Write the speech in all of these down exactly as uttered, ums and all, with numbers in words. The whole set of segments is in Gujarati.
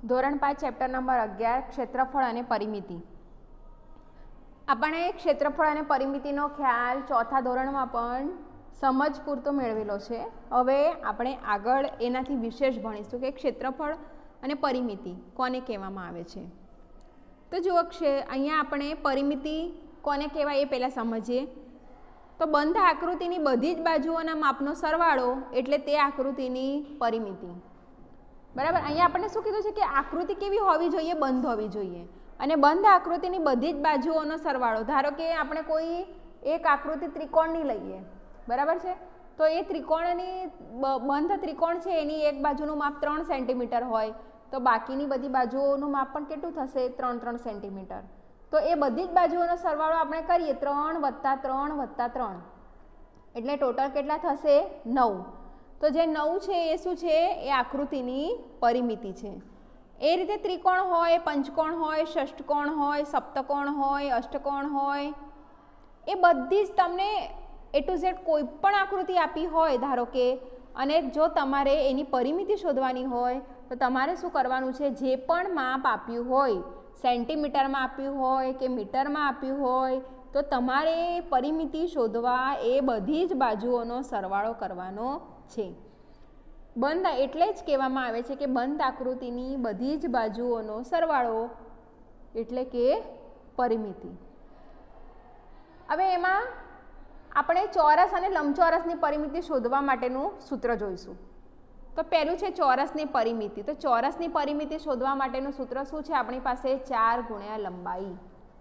ધોરણ પાંચ ચેપ્ટર નંબર અગિયાર ક્ષેત્રફળ અને પરિમિતિ. આપણે ક્ષેત્રફળ અને પરિમિતિનો ખ્યાલ ચોથા ધોરણમાં પણ સમજ પૂરતો મેળવેલો છે. હવે આપણે આગળ એનાથી વિશેષ ભણીશું કે ક્ષેત્રફળ અને પરિમિતિ કોને કહેવામાં આવે છે. તો જુઓ, ક્ષે અહીંયા આપણે પરિમિતિ કોને કહેવાય એ પહેલાં સમજીએ. તો બંધ આકૃતિની બધી જ બાજુઓના માપનો સરવાળો એટલે તે આકૃતિની પરિમિતિ. બરાબર. અહીંયા આપણને શું કીધું છે કે આકૃતિ કેવી હોવી જોઈએ? બંધ હોવી જોઈએ. અને બંધ આકૃતિની બધી જ બાજુઓનો સરવાળો, ધારો કે આપણે કોઈ એક આકૃતિ ત્રિકોણની લઈએ, બરાબર છે, તો એ ત્રિકોણની બંધ ત્રિકોણ છે એની એક બાજુનું માપ ત્રણ સેન્ટીમીટર હોય તો બાકીની બધી બાજુઓનું માપ પણ કેટલું થશે? ત્રણ ત્રણ સેન્ટીમીટર. તો એ બધી જ બાજુઓનો સરવાળો આપણે કરીએ ત્રણ વત્તા ત્રણ વત્તા ત્રણ એટલે ટોટલ કેટલા થશે? નવ. તો જે નવ છે એ શું છે? એ આકૃતિની પરિમિતિ છે. એ રીતે ત્રિકોણ હોય, પંચકોણ હોય, ષષ્ઠકોણ હોય, સપ્તકોણ હોય, અષ્ટકોણ હોય, એ બધી જ તમને એ ટુ ઝેડ કોઈ પણ આકૃતિ આપી હોય ધારો કે, અને જો તમારે એની પરિમિતિ શોધવાની હોય તો તમારે શું કરવાનું છે? જે પણ માપ આપ્યું હોય, સેન્ટીમીટરમાં આપ્યું હોય કે મીટરમાં આપ્યું હોય, તો તમારે પરિમિતિ શોધવા એ બધી જ બાજુઓનો સરવાળો કરવાનો છે. બંધ એટલે જ કહેવામાં આવે છે કે બંધ આકૃતિની બધી જ બાજુઓનો સરવાળો એટલે કે પરિમિતિ. હવે એમાં આપણે ચોરસ અને લંબચોરસની પરિમિતિ શોધવા માટેનું સૂત્ર જોઈશું. તો પહેલું છે ચોરસની પરિમિતિ. તો ચોરસની પરિમિતિ શોધવા માટેનું સૂત્ર શું છે? આપણી પાસે ચાર ગુણ્યા લંબાઈ.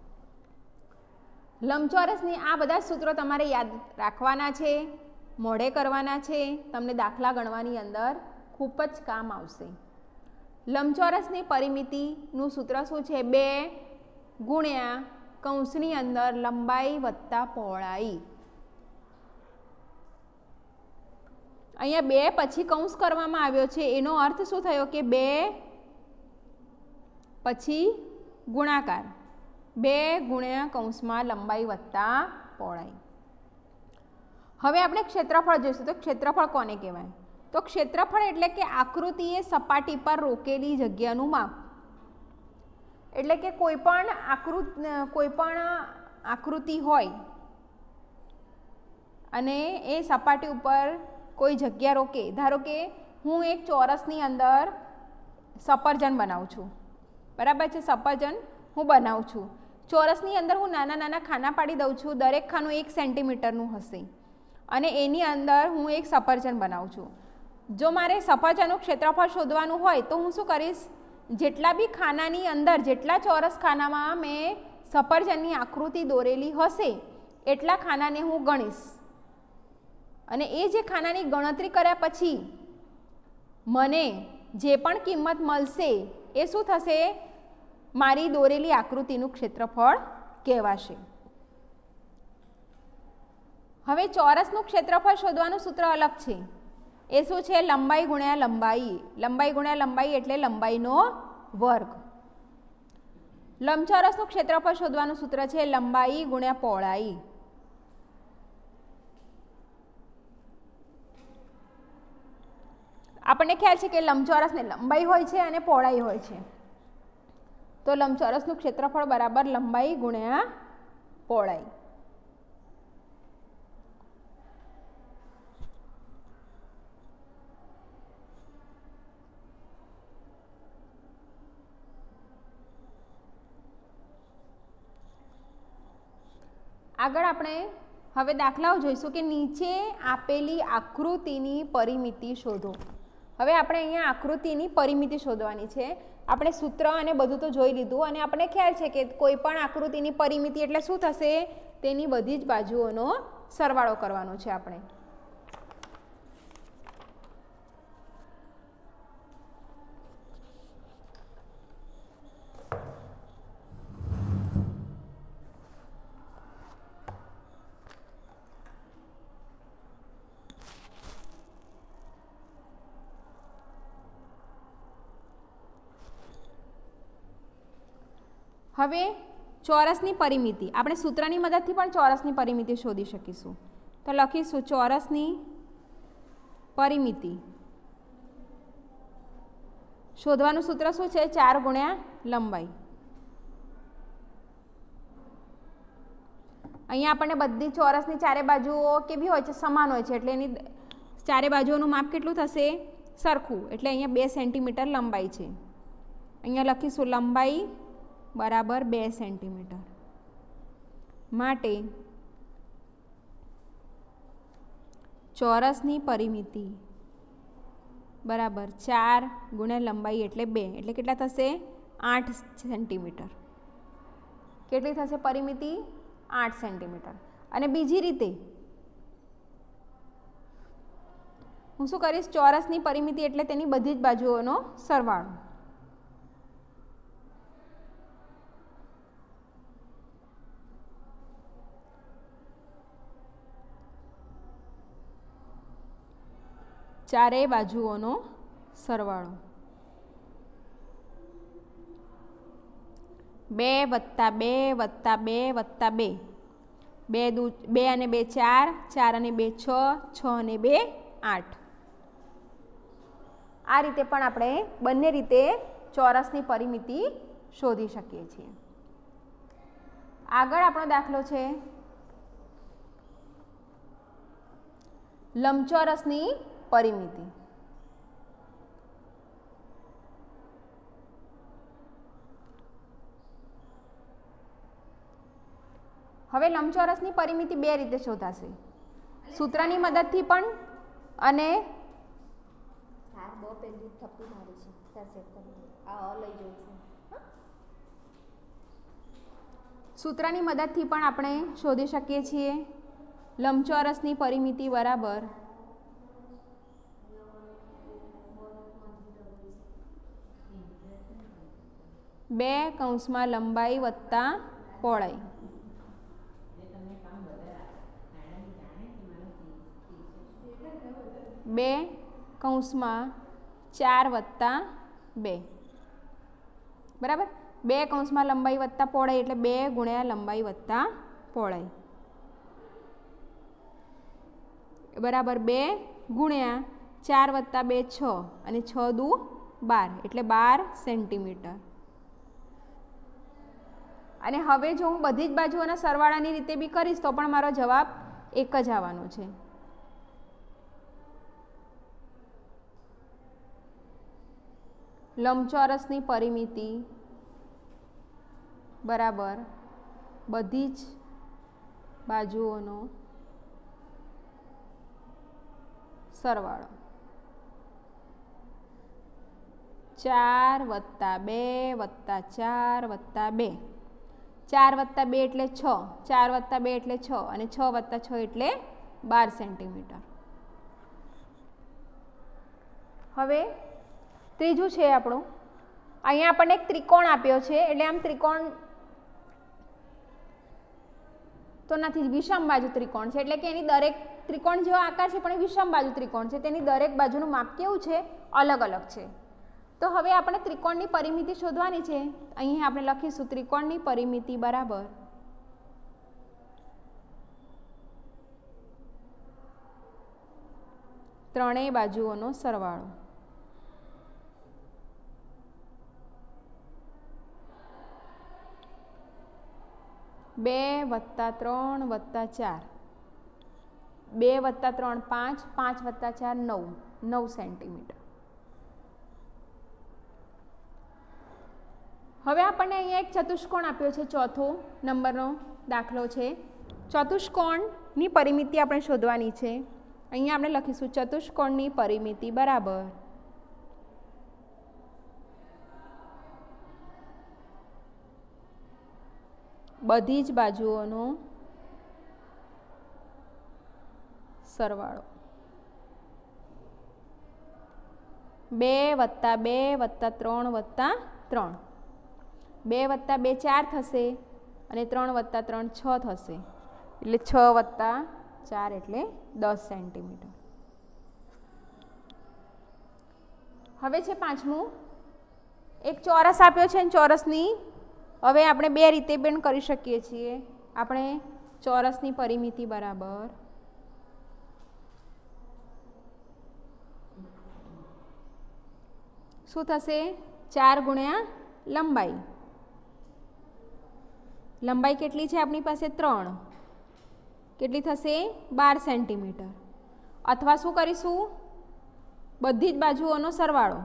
લંબચોરસની આ બધા સૂત્રો તમારે યાદ રાખવાના છે, મોઢે કરવાના છે, તમને દાખલા ગણવાની અંદર ખૂબ જ કામ આવશે. લંબચોરસની પરિમિતિનું સૂત્ર શું છે? બે ગુણ્યા કૌંસની અંદર લંબાઈ વત્તા પહોળાઈ. અહીંયા બે પછી કૌંસ કરવામાં આવ્યો છે, એનો અર્થ શું થયો કે બે પછી ગુણાકાર, બે ગુણ્યા કૌંસમાં લંબાઈ વત્તા પહોળાઈ. હવે આપણે ક્ષેત્રફળ જોઈશું. તો ક્ષેત્રફળ કોને કહેવાય? તો ક્ષેત્રફળ એટલે કે આકૃતિએ સપાટી પર રોકેલી જગ્યાનું માપ. એટલે કે કોઈ પણ આકૃતિ કોઈ પણ આકૃતિ હોય અને એ સપાટી ઉપર કોઈ જગ્યા રોકે, ધારો કે હું એક ચોરસની અંદર સફરજન બનાવું છું, બરાબર છે, સફરજન હું બનાવું છું. ચોરસની અંદર હું નાના નાના ખાના પાડી દઉં છું, દરેક ખાનું એક સેન્ટીમીટરનું હશે અને એની અંદર હું એક સફરજન બનાવું છું. જો મારે સફરજનનું ક્ષેત્રફળ શોધવાનું હોય તો હું શું કરીશ? જેટલા બી ખાનાની અંદર, જેટલા ચોરસ ખાનામાં મેં સફરજનની આકૃતિ દોરેલી હશે એટલા ખાનાને હું ગણીશ અને એ જે ખાનાની ગણતરી કર્યા પછી મને જે પણ કિંમત મળશે એ શું થશે? મારી દોરેલી આકૃતિનું ક્ષેત્રફળ કહેવાશે. હવે ચોરસનું ક્ષેત્રફળ શોધવાનું સૂત્ર અલગ છે. એ શું છે? લંબાઈ ગુણ્યા લંબાઈ. લંબાઈ ગુણ્યા લંબાઈ એટલે લંબાઈનો વર્ગ. લંબચોરસનું ક્ષેત્રફળ શોધવાનું સૂત્ર છે લંબાઈ ગુણ્યા પહોળાઈ. આપણને ખ્યાલ છે કે લંબચોરસને લંબાઈ હોય છે અને પહોળાઈ હોય છે. તો લંબચોરસનું ક્ષેત્રફળ બરાબર લંબાઈ ગુણ્યા પહોળાઈ. આગળ આપણે હવે દાખલાઓ જોઈશું કે નીચે આપેલી આકૃતિની પરિમિતિ શોધો. હવે આપણે અહીંયા આકૃતિની પરિમિતિ શોધવાની છે. આપણે સૂત્ર અને બધું તો જોઈ લીધું અને આપણને ખ્યાલ છે કે કોઈ પણ આકૃતિની પરિમિતિ એટલે શું થશે? તેની બધી જ બાજુઓનો સરવાળો કરવાનો છે આપણે. હવે ચોરસની પરિમિતિ, આપણે સૂત્રની મદદથી પણ ચોરસની પરિમિતિ શોધી શકીશું. તો લખીશું ચોરસની પરિમિતિ. શોધવાનું સૂત્ર શું છે? ચાર ગુણ્યા લંબાઈ. અહીંયા આપણને બધી ચોરસની ચારે બાજુઓ કેવી હોય છે? સમાન હોય છે, એટલે એની ચારે બાજુઓનું માપ કેટલું થશે? સરખું. એટલે અહીંયા બે સેન્ટીમીટર લંબાઈ છે. અહીંયા લખીશું લંબાઈ બરાબર બે સેન્ટીમીટર. માટે ચોરસની પરિમિતિ બરાબર ચાર ગુણ્યા લંબાઈ એટલે બે, એટલે કેટલા થશે? આઠ સેન્ટીમીટર. કેટલી થશે પરિમિતિ? આઠ સેન્ટીમીટર. અને બીજી રીતે હું શું કરીશ? ચોરસની પરિમિતિ એટલે તેની બધી જ બાજુઓનો સરવાળો. ચારેય બાજુઓનો સરવાળો. બે વત્તા બે વત્તા બે વત્તા બે. બે દુ બે અને બે ચાર, ચાર અને બે છ, છ અને બે આઠ. આ રીતે પણ આપણે બંને રીતે ચોરસની પરિમિતિ શોધી શકીએ છીએ. આગળ આપણો દાખલો છે લંબચોરસની પરિમિતિ. હવે લંબચોરસની પરિમિતિ બે રીતે શોધાશે, સૂત્રની મદદથી પણ અને સૂત્રની મદદથી પણ આપણે શોધી શકીએ છીએ. લંબચોરસની પરિમિતિ બરાબર બે કૌંસમાં લંબાઈ વત્તા પહોળાઈ. બે કૌંસમાં ચાર વત્તા બે. બરાબર. બે કૌંસમાં લંબાઈ વત્તા પહોળાઈ એટલે બે ગુણ્યા લંબાઈ વત્તા પહોળાઈ બરાબર બે ગુણ્યા ચાર વત્તા બે છ અને છ દુ બાર એટલે બાર સેન્ટીમીટર. અને હવે જો હું બધી જ બાજુઓના સરવાળાની રીતે બી કરીશ તો પણ મારો જવાબ એક જ આવવાનો છે. લંબચોરસની પરિમિતિ બરાબર બધી જ બાજુઓનો સરવાળો. ચાર વત્તા બે વત્તા ચાર વત્તા બે. ચાર વત્તા બે એટલે છ, ચાર વત્તા બે એટલે છ અને છ વત્તા છ એટલે બાર સેન્ટીમીટર. હવે ત્રીજું છે આપણું. અહીંયા આપણને એક ત્રિકોણ આપ્યો છે, એટલે આમ ત્રિકોણ તો નથી, વિષમ બાજુ ત્રિકોણ છે, એટલે કે એની દરેક ત્રિકોણ જેવો આકાર છે પણ એ વિષમ બાજુ ત્રિકોણ છે, તેની દરેક બાજુનું માપ કેવું છે? અલગ અલગ છે. તો હવે આપણે ત્રિકોણની પરિમિતિ શોધવાની છે. અહીં આપણે લખીશું ત્રિકોણની પરિમિતિ બરાબર ત્રણેય બાજુઓનો સરવાળો. બે વત્તા ત્રણ વત્તા ચાર. બે વત્તા ત્રણ પાંચ, પાંચ વત્તા ચાર નવ, નવ સેન્ટીમીટર. હવે આપણને અહીંયા એક ચતુષ્કોણ આપ્યો છે, ચોથો નંબરનો દાખલો છે. ચતુષ્કોણની પરિમિતિ આપણે શોધવાની છે. અહીંયા આપણે લખીશું ચતુષ્કોણની પરિમિતિ બરાબર બધી જ બાજુઓનો સરવાળો. બે વત્તા બે વત્તા ત્રણ વત્તા ત્રણ. બે વત્તા બે ચાર થશે અને ત્રણ વત્તા ત્રણ છ થશે, એટલે છ વત્તા ચાર એટલે દસ સેન્ટીમીટર. હવે છે પાંચમું. એક ચોરસ આપ્યો છે, ચોરસની હવે આપણે બે રીતે પણ કરી શકીએ છીએ. આપણે ચોરસની પરિમિતિ બરાબર શું થશે? ચાર ગુણ્યા લંબાઈ. લંબાઈ કેટલી છે આપણી પાસે? ત્રણ. કેટલી થશે? બાર સેન્ટીમીટર. અથવા શું કરીશું? બધી જ બાજુઓનો સરવાળો.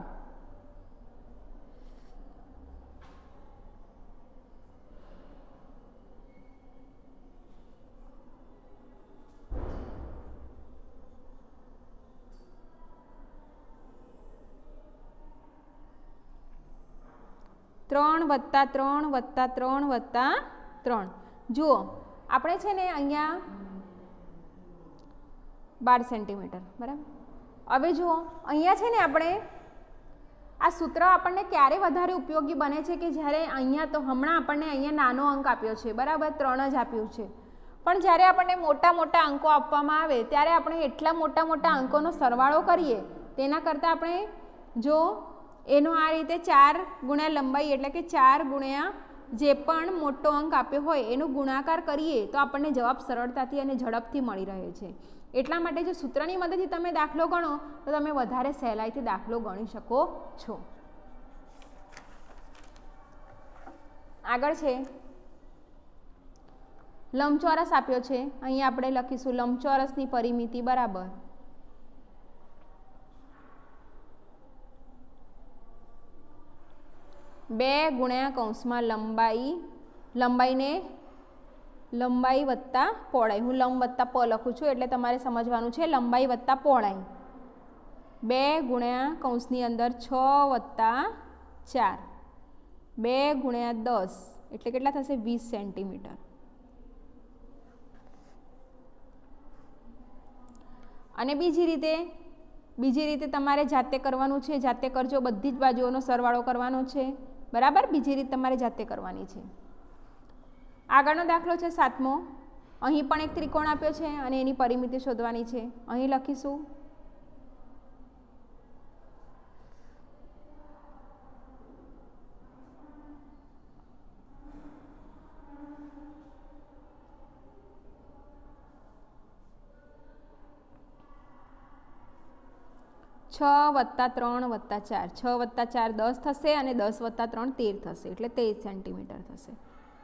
ત્રણ વત્તા ત્રણ વત્તા ત્રણ વત્તા ત્રણ. જુઓ આપણે છે ને અહીંયા બાર સેન્ટીમીટર બરાબર. હવે જુઓ અહીંયા છે ને આપણે આ સૂત્ર આપણને ક્યારે વધારે ઉપયોગી બને છે કે જ્યારે અહીંયા તો હમણાં આપણને અહીંયા નાનો અંક આપ્યો છે બરાબર, ત્રણ જ આપ્યું છે. પણ જ્યારે આપણને મોટા મોટા અંકો આપવામાં આવે ત્યારે આપણે એટલા મોટા મોટા અંકોનો સરવાળો કરીએ તેના કરતાં આપણે જો એનો આ રીતે ચાર ગુણ્યા લંબાઈ એટલે કે ચાર ગુણ્યા જે પણ મોટો અંક આપ્યો હોય એનો ગુણાકાર કરીએ તો આપણને જવાબ સરળતાથી અને ઝડપથી મળી રહે છે. એટલા માટે જો સૂત્રની મદદથી તમે દાખલો ગણો તો તમે વધારે સહેલાઈથી દાખલો ગણી શકો છો. આગળ છે લંબચોરસ આપ્યો છે. અહીંયા આપણે લખીશું લંબચોરસની પરિમિતિ બરાબર બે ગુણ્યા કૌંસમાં લંબાઈ, લંબાઈને લંબાઈ વત્તા પહોળાઈ. હું લંબ વત્તા પ લખું છું એટલે તમારે સમજવાનું છે લંબાઈ વત્તા પહોળાઈ. બે ગુણ્યા કૌંસની અંદર છ વત્તા ચાર, બે ગુણ્યા દસ એટલે કેટલા થશે? વીસ સેન્ટીમીટર. અને બીજી રીતે બીજી રીતે તમારે જાતે કરવાનું છે. જાતે કરજો, બધી જ બાજુઓનો સરવાળો કરવાનો છે બરાબર. બીજી રીત તમારે જાતે કરવાની છે. આગળનો દાખલો છે સાતમો. અહીં પણ એક ત્રિકોણ આપ્યો છે અને એની પરિમિતિ શોધવાની છે. અહીં લખીશું છ વત્તા ત્રણ વત્તા ચાર. છ વત્તા ચાર દસ થશે અને દસ વત્તા ત્રણ તેર થશે એટલે તેર સેન્ટીમીટર થશે.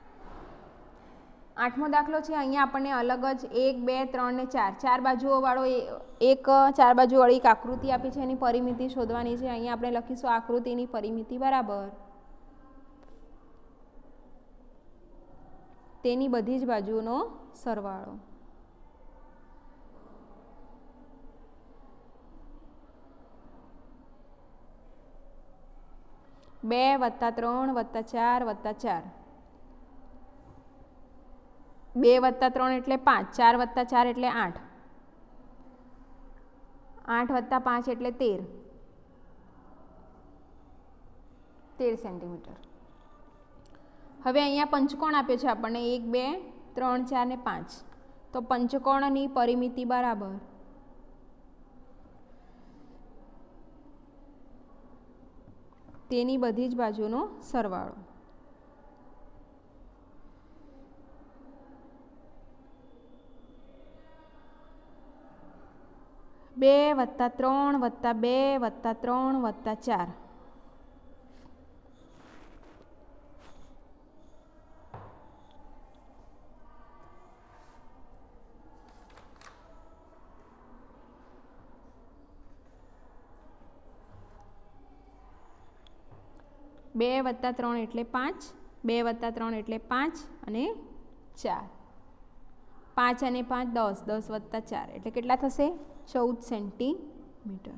આઠમો દાખલો છે. અહીંયા આપણને અલગ જ એક બે ત્રણ ને ચાર ચાર બાજુઓવાળો એક ચાર બાજુવાળી એક આકૃતિ આપી છે. એની પરિમિતિ શોધવાની છે. અહીંયા આપણે લખીશું આકૃતિની પરિમિતિ બરાબર તેની બધી જ બાજુનો સરવાળો. બે વત્તા ત્રણ વત્તા ચાર વત્તા ચાર. બે વત્તા ત્રણ એટલે પાંચ, ચાર વત્તા ચાર એટલે આઠ, આઠ વત્તા પાંચ એટલે તેર તેર સેન્ટીમીટર. હવે અહીંયા પંચકોણ આપ્યો છે આપણને એક બે ત્રણ ચાર ને પાંચ. તો પંચકોણની પરિમિતિ બરાબર તેની બધી જ બાજુનો સરવાળો. બે વત્તા ત્રણ વત્તા બે વત્તા ત્રણ વત્તા ચાર. બે વત્તા ત્રણ એટલે પાંચ, બે વત્તા ત્રણ એટલે પાંચ અને ચાર. પાંચ અને પાંચ દસ, દસ વત્તા ચાર એટલે કેટલા થશે? ચૌદ સેન્ટીમીટર.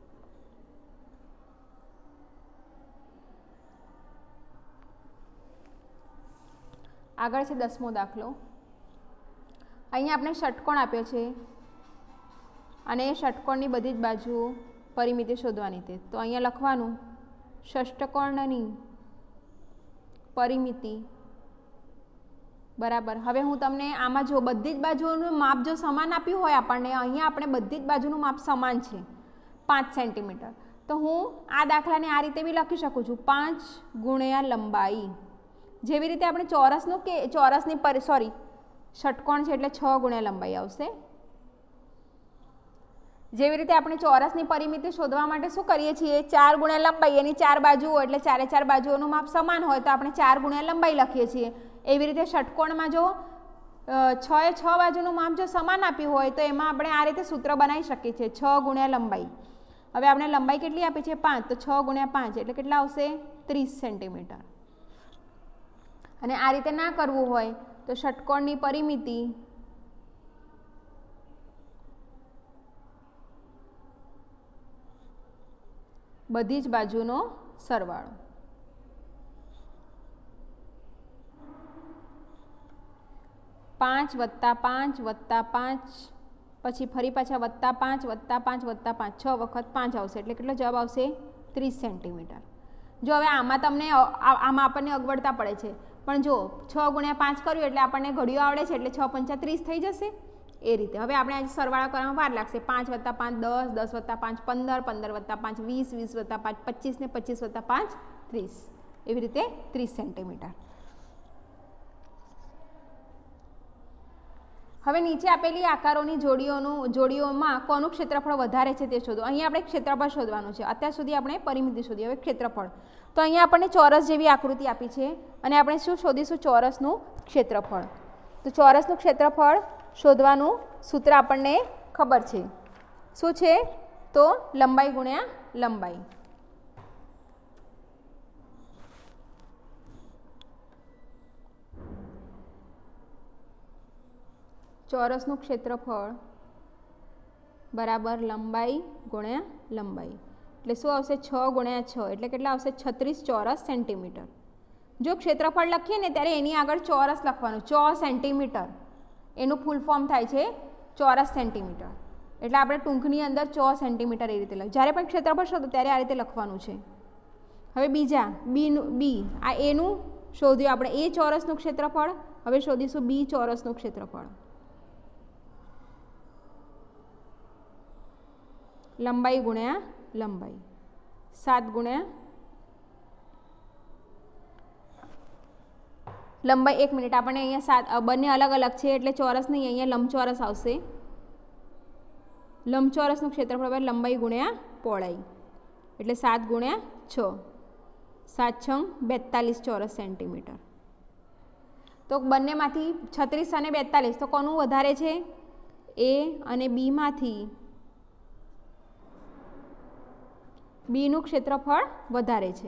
આગળ છે દસમો દાખલો. અહીંયા આપણે ષટકોણ આપ્યો છે અને એ ષટકોણની બધી જ બાજુઓ પરિમિતિ શોધવાની છે. તો અહીંયા લખવાનું ષષ્ટકોણની પરિમિતિ બરાબર. હવે હું તમને આમાં જો બધી જ બાજુઓનું માપ જો સમાન આપ્યું હોય આપણને, અહીંયા આપણે બધી જ બાજુનું માપ સમાન છે પાંચ સેન્ટીમીટર, તો હું આ દાખલાને આ રીતે બી લખી શકું છું પાંચ ગુણ્યા લંબાઈ. જેવી રીતે આપણે ચોરસનું કે ચોરસની પર સોરી ષટકોણ છે એટલે છ ગુણ્યા લંબાઈ આવશે. જેવી રીતે આપણે ચોરસની પરિમિતિ શોધવા માટે શું કરીએ છીએ, ચાર ગુણ્યા લંબાઈ, એની ચાર બાજુઓ એટલે ચારે ચાર બાજુઓનું માપ સમાન હોય તો આપણે ચાર ગુણ્યા લંબાઈ લખીએ છીએ. એવી રીતે ષટકોણમાં જો છ એ છ બાજુનું માપ જો સમાન આપ્યું હોય તો એમાં આપણે આ રીતે સૂત્ર બનાવી શકીએ છીએ, છ ગુણ્યા લંબાઈ. હવે આપણે લંબાઈ કેટલી આપી છે, પાંચ, તો છ ગુણ્યા પાંચ એટલે કેટલા આવશે, ત્રીસ સેન્ટીમીટર. અને આ રીતે ના કરવું હોય તો ષટકોણની પરિમિતિ બધી જ બાજુનો સરવાળો. પાંચ વત્તા પાંચ વત્તા પાંચ પછી ફરી પાછા વત્તા પાંચ વત્તા પાંચ વત્તા પાંચ, છ વખત પાંચ આવશે એટલે કેટલો જવાબ આવશે, ત્રીસ સેન્ટીમીટર. જો હવે આમાં તમને આમાં આપણને અગવડતા પડે છે, પણ જો છ ગુણ્યા પાંચ કર્યું એટલે આપણને ઘડિયો આવડે છે એટલે છ પંચા ત્રીસ થઈ જશે. એ રીતે હવે આપણે આજે સરવાળા કરવામાં વાર લાગશે. પાંચ વત્તા પાંચ દસ, દસ વત્તા પાંચ પંદર, પંદર વત્તા પાંચ વીસ, વીસ વત્તા પાંચ પચીસ ને પચીસ વત્તા પાંચ ત્રીસ, એવી રીતે ત્રીસ સેન્ટીમીટર. હવે નીચે આપેલી આકારોની જોડીઓનું જોડીઓમાં કોનું ક્ષેત્રફળ વધારે છે તે શોધો. અહીંયા આપણે ક્ષેત્રફળ શોધવાનું છે. અત્યાર સુધી આપણે પરિમિતિ શોધી, હવે ક્ષેત્રફળ. તો અહીંયા આપણને ચોરસ જેવી આકૃતિ આપી છે અને આપણે શું શોધીશું, ચોરસનું ક્ષેત્રફળ. તો ચોરસનું ક્ષેત્રફળ શોધવાનું સૂત્ર આપણને ખબર છે. શું છે, તો લંબાઈ ગુણ્યા લંબાઈ. ચોરસનું ક્ષેત્રફળ બરાબર લંબાઈ ગુણ્યા લંબાઈ એટલે શું આવશે, છ ગુણ્યા છ એટલે કેટલા આવશે, છત્રીસ ચોરસ સેન્ટીમીટર. જો ક્ષેત્રફળ લખીએ ને ત્યારે એની આગળ ચોરસ લખવાનું, ચો સેન્ટીમીટર એનું ફૂલ ફોર્મ થાય છે ચોરસ સેન્ટીમીટર. એટલે આપણે ટૂંકની અંદર ચો સેન્ટીમીટર એ રીતે લખ. જ્યારે પણ ક્ષેત્રફળ શોધો ત્યારે આ રીતે લખવાનું છે. હવે બીજા બીનું બી, આ એનું શોધ્યું આપણે, એ ચોરસનું ક્ષેત્રફળ. હવે શોધીશું બી ચોરસનું ક્ષેત્રફળ. લંબાઈ ગુણ્યા લંબાઈ, સાત ગુણ્યા લંબાઈ. એક મિનિટ, આપણને અહીંયા સાત બંને અલગ અલગ છે એટલે ચોરસ નહીં, અહીંયા લંબચોરસ આવશે. લંબચોરસનું ક્ષેત્રફળ બરાબર લંબાઈ ગુણ્યા પહોળાઈ એટલે સાત ગુણ્યા છ, સાત છંગ બેતાલીસ ચોરસ સેન્ટીમીટર. તો બંનેમાંથી છત્રીસ અને બેતાલીસ તો કોનું વધારે છે, એ અને બીમાંથી બીનું ક્ષેત્રફળ વધારે છે.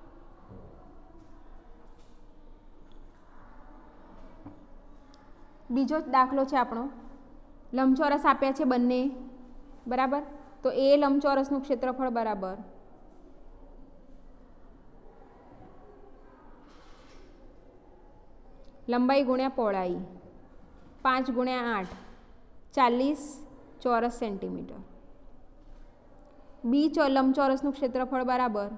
બીજો દાખલો છે આપણો, લંબચોરસ આપ્યા છે બંને બરાબર. તો એ લંબચોરસનું ક્ષેત્રફળ બરાબર લંબાઈ ગુણ્યા પહોળાઈ, પાંચ ગુણ્યા આઠ ચાલીસ ચોરસ સેન્ટીમીટર. બી ચો લંબચોરસનું ક્ષેત્રફળ બરાબર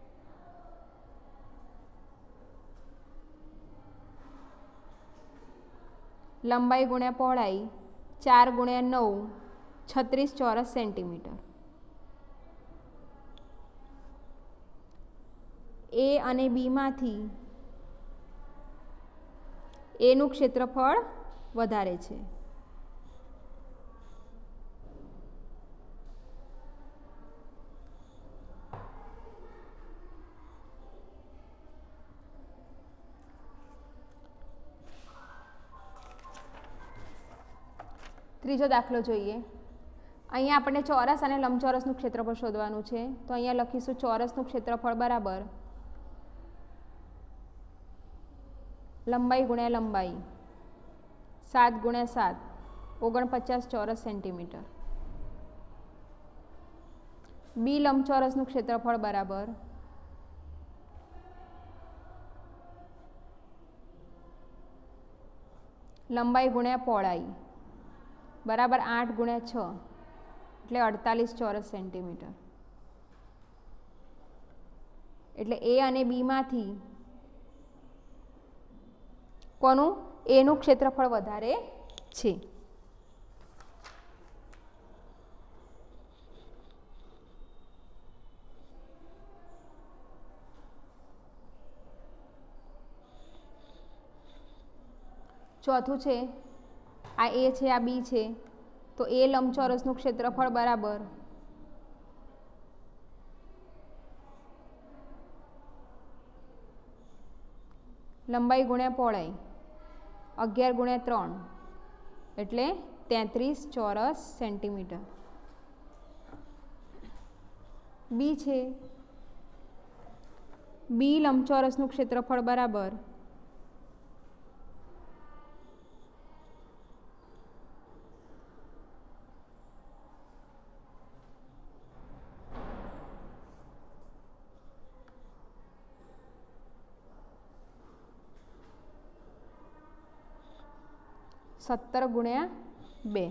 લંબાઈ ગુણ્યા પહોળાઈ, ચાર ગુણ્યા નવ છત્રીસ ચોરસ સેન્ટીમીટર. એ અને બીમાંથી એનું ક્ષેત્રફળ વધારે છે. ત્રીજો દાખલો જોઈએ. અહીંયા આપણને ચોરસ અને લંબચોરસનું ક્ષેત્રફળ શોધવાનું છે. તો અહીંયા લખીશું ચોરસનું ક્ષેત્રફળ બરાબર લંબાઈ ગુણ્યા લંબાઈ, સાત ગુણ્યા સાત ઓગણપચાસ ચોરસ સેન્ટીમીટર. બી લંબચોરસનું ક્ષેત્રફળ બરાબર લંબાઈ ગુણ્યા પહોળાઈ બરાબર આઠ ગુણ્યા છ એટલે અડતાલીસ ચોરસ સેન્ટીમીટર. એટલે એ અને બીમાંથી કોનું, એનું ક્ષેત્રફળ વધારે છે. ચોથું છે, આ એ છે આ બી છે તો એ લંબચોરસનું ક્ષેત્રફળ બરાબર લંબાઈ ગુણ્યા પહોળાઈ અગિયાર ગુણ્યા ત્રણ એટલે તેત્રીસ ચોરસ સેન્ટીમીટર. બી છે બી લંબચોરસનું ક્ષેત્રફળ બરાબર સત્તર ગુણ્યા બે.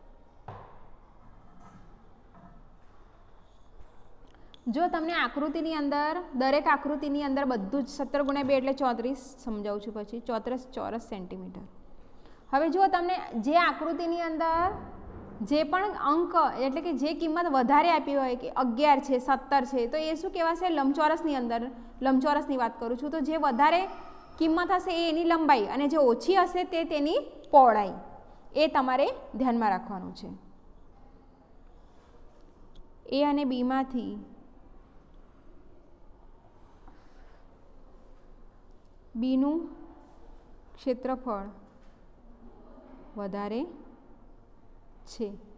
જો તમને આકૃતિની અંદર દરેક આકૃતિની અંદર બધું જ સત્તર ગુણ્યા બે એટલે ચોત્રીસ સમજાવું છું પછી ચોત્રીસ ચોરસ સેન્ટીમીટર. હવે જો તમને જે આકૃતિની અંદર જે પણ અંક એટલે કે જે કિંમત વધારે આપી હોય કે અગિયાર છે સત્તર છે તો એ શું કહેવાશે લંબચોરસની અંદર લંબચોરસની વાત કરું છું તો જે વધારે કિંમત હશે એ એની લંબાઈ અને જે ઓછી હશે તે તેની પહોળાઈ એ તમારે ધ્યાનમાં રાખવાનું છે. એ અને બીમાંથી બીનું ક્ષેત્રફળ વધારે છે